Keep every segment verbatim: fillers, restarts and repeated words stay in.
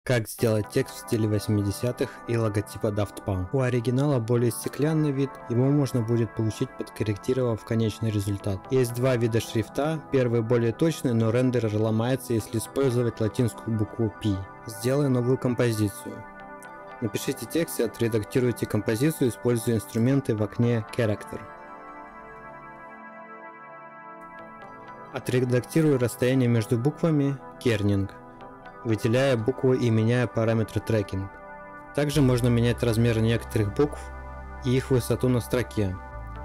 Как сделать текст в стиле восьмидесятых и логотипа Daft Punk. У оригинала более стеклянный вид, его можно будет получить, подкорректировав конечный результат. Есть два вида шрифта, первый более точный, но рендер ломается, если использовать латинскую букву P. Сделай новую композицию. Напишите текст и отредактируйте композицию, используя инструменты в окне Character. Отредактируй расстояние между буквами Kerning, выделяя букву и меняя параметр трекинг. Также можно менять размер некоторых букв и их высоту на строке.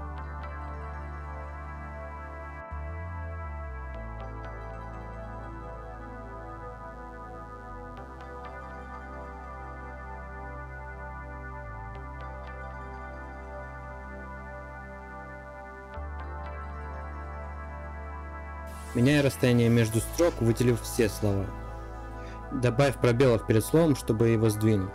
Меняй расстояние между строк, выделив все слова. Добавь пробелов перед словом, чтобы его сдвинуть.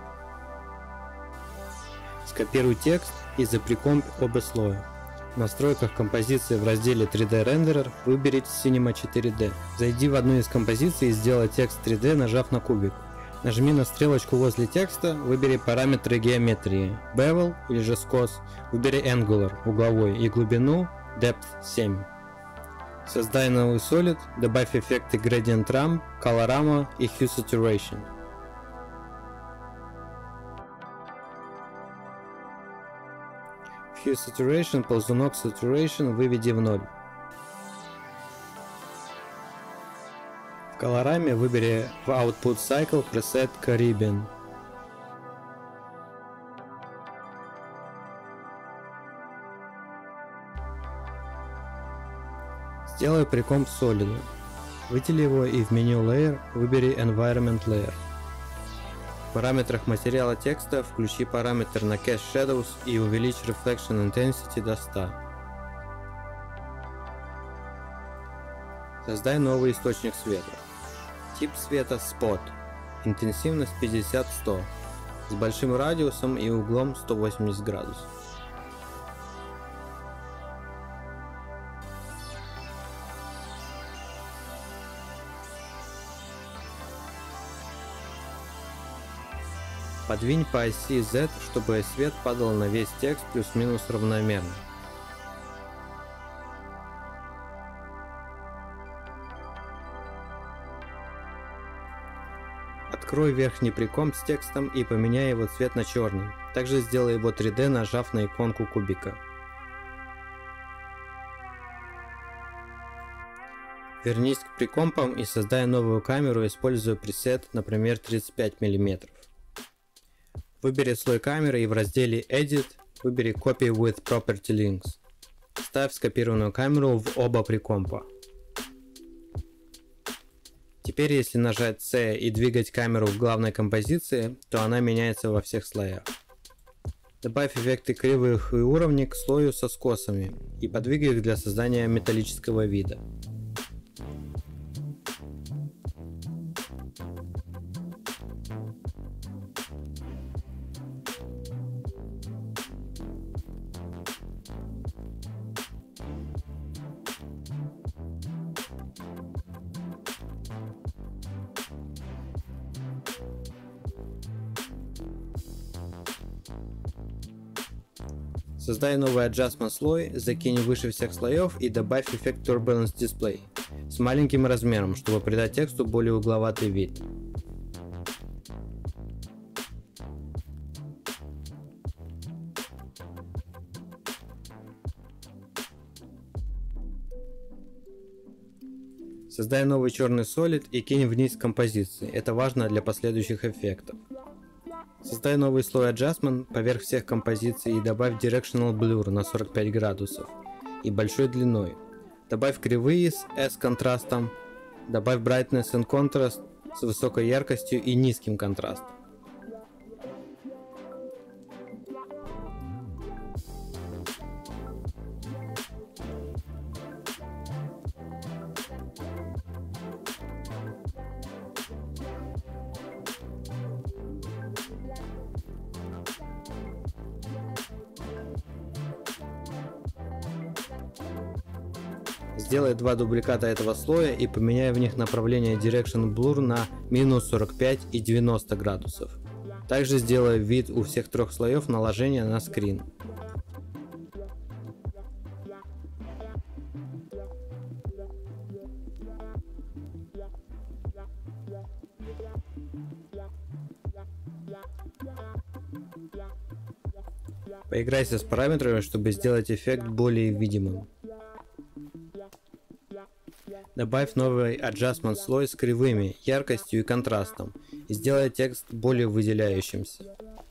Скопируй текст и заприкомпь оба слоя. В настройках композиции в разделе три дэ Renderer выберите Cinema четыре дэ. Зайди в одну из композиций и сделай текст три дэ, нажав на кубик. Нажми на стрелочку возле текста, выбери параметры геометрии Bevel или же скос, выбери Angular угловой и глубину Depth семь. Создай новый Solid, добавь эффекты Gradient Ramp, Colorama и Hue Saturation. В Hue Saturation ползунок Saturation выведи в ноль. В Colorama выбери в Output Cycle preset Caribbean. Сделай прикомп Solid. Выдели его и в меню Layer выбери Environment Layer. В параметрах материала текста включи параметр на Cast Shadows и увеличь Reflection Intensity до ста. Создай новый источник света. Тип света Spot. Интенсивность пятьдесят сто. С большим радиусом и углом сто восемьдесят градусов. Подвинь по оси Z, чтобы свет падал на весь текст плюс-минус равномерно. Открой верхний прикомп с текстом и поменяй его цвет на черный. Также сделай его три дэ, нажав на иконку кубика. Вернись к прикомпам и создай новую камеру, используя пресет, например, тридцать пять миллиметров. Выбери слой камеры и в разделе Edit выбери Copy with Property Links. Вставь скопированную камеру в оба прикомпа. Теперь, если нажать C и двигать камеру в главной композиции, то она меняется во всех слоях. Добавь эффекты кривых и уровней к слою со скосами и подвигай их для создания металлического вида. Создай новый Adjustment слой, закинь выше всех слоев и добавь эффект Turbulence Display с маленьким размером, чтобы придать тексту более угловатый вид. Создай новый черный Solid и кинь вниз композиции, это важно для последующих эффектов. Создай новый слой Adjustment поверх всех композиций и добавь Directional Blur на сорок пять градусов и большой длиной. Добавь кривые с S контрастом, добавь Brightness and Contrast с высокой яркостью и низким контрастом. Сделай два дубликата этого слоя и поменяй в них направление Direction Blur на минус сорок пять и девяносто градусов. Также сделай вид у всех трех слоев наложения на скрин. Поиграйся с параметрами, чтобы сделать эффект более видимым. Добавь новый Adjustment слой с кривыми, яркостью и контрастом, и сделай текст более выделяющимся.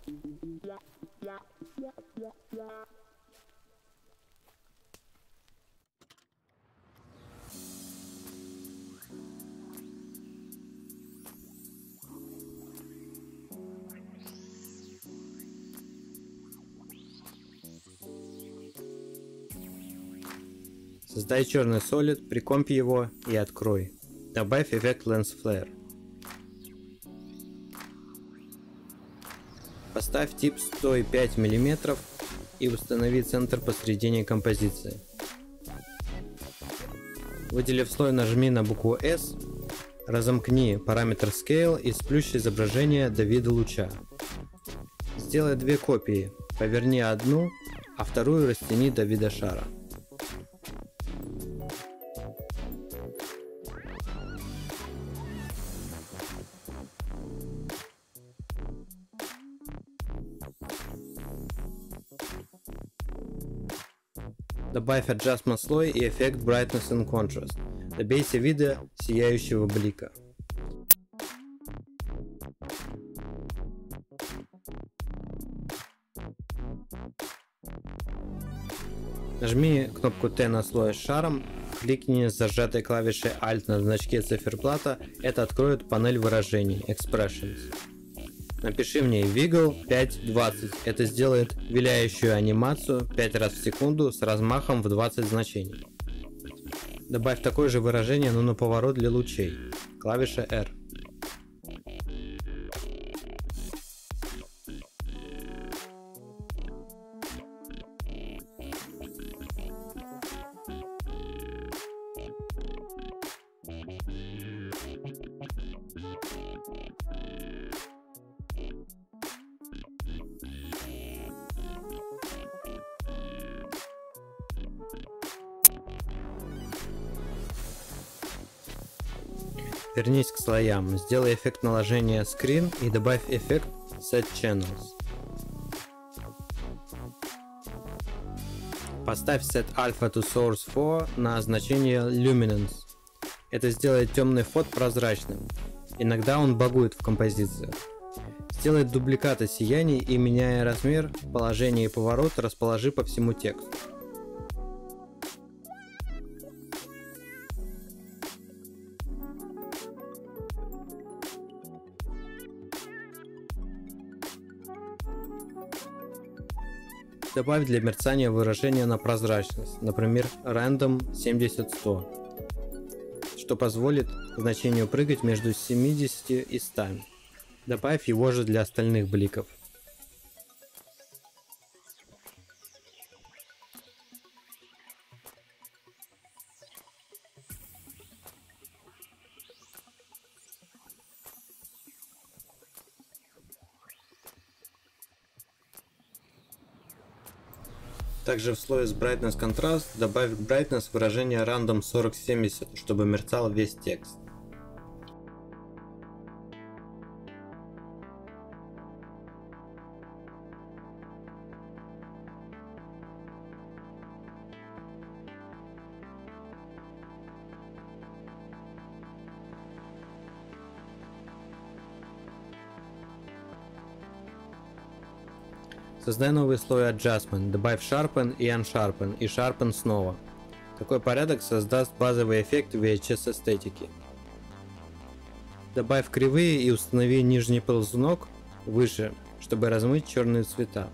Создай черный Solid, прикомпи его и открой. Добавь эффект Lens Flare. Поставь тип сто пять миллиметров и установи центр посередине композиции. Выделив слой, нажми на букву S, разомкни параметр Scale и сплющ изображение до вида луча. Сделай две копии, поверни одну, а вторую растяни до вида шара. Добавь Adjustment слой и эффект Brightness and Contrast. Добейся вида сияющего блика. Нажми кнопку Т на слой с шаром, кликни с зажатой клавишей Alt на значке циферблата, это откроет панель выражений Expressions. Напиши мне Wiggle пять двадцать, это сделает виляющую анимацию пять раз в секунду с размахом в двадцать значений. Добавь такое же выражение, но на поворот для лучей, клавиша R. Вернись к слоям, сделай эффект наложения Screen и добавь эффект Set Channels. Поставь Set Alpha to Source четыре на значение Luminance. Это сделает темный фон прозрачным. Иногда он багует в композициях. Сделай дубликаты сияний и, меняя размер, положение и поворот, расположи по всему тексту. Добавь для мерцания выражение на прозрачность, например, Random семьдесят сто, что позволит значению прыгать между семьюдесятью и ста. Добавь его же для остальных бликов. Также в слое с Brightness Contrast добавь к Brightness выражение Random сорок семьдесят, чтобы мерцал весь текст. Создай новый слой Adjustment, добавь Sharpen и Unsharpen и Sharpen снова. Такой порядок создаст базовый эффект ви эйч эс эстетики. Добавь кривые и установи нижний ползунок выше, чтобы размыть черные цвета.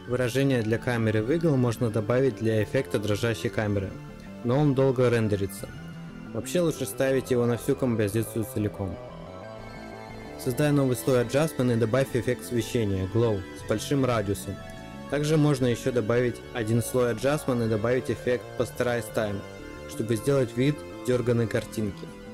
Выражение для камеры Wiggle можно добавить для эффекта дрожащей камеры, но он долго рендерится. Вообще лучше ставить его на всю композицию целиком. Создай новый слой Adjustment и добавь эффект освещения Glow с большим радиусом. Также можно еще добавить один слой Adjustment и добавить эффект Posterize Time, чтобы сделать вид дерганой картинки.